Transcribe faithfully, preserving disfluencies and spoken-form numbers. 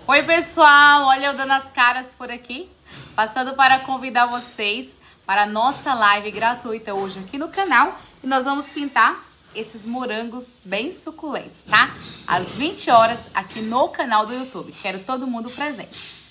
Oi pessoal, olha eu dando as caras por aqui, passando para convidar vocês para a nossa live gratuita hoje aqui no canal. E nós vamos pintar esses morangos bem suculentos, tá? Às vinte horas aqui no canal do YouTube. Quero todo mundo presente.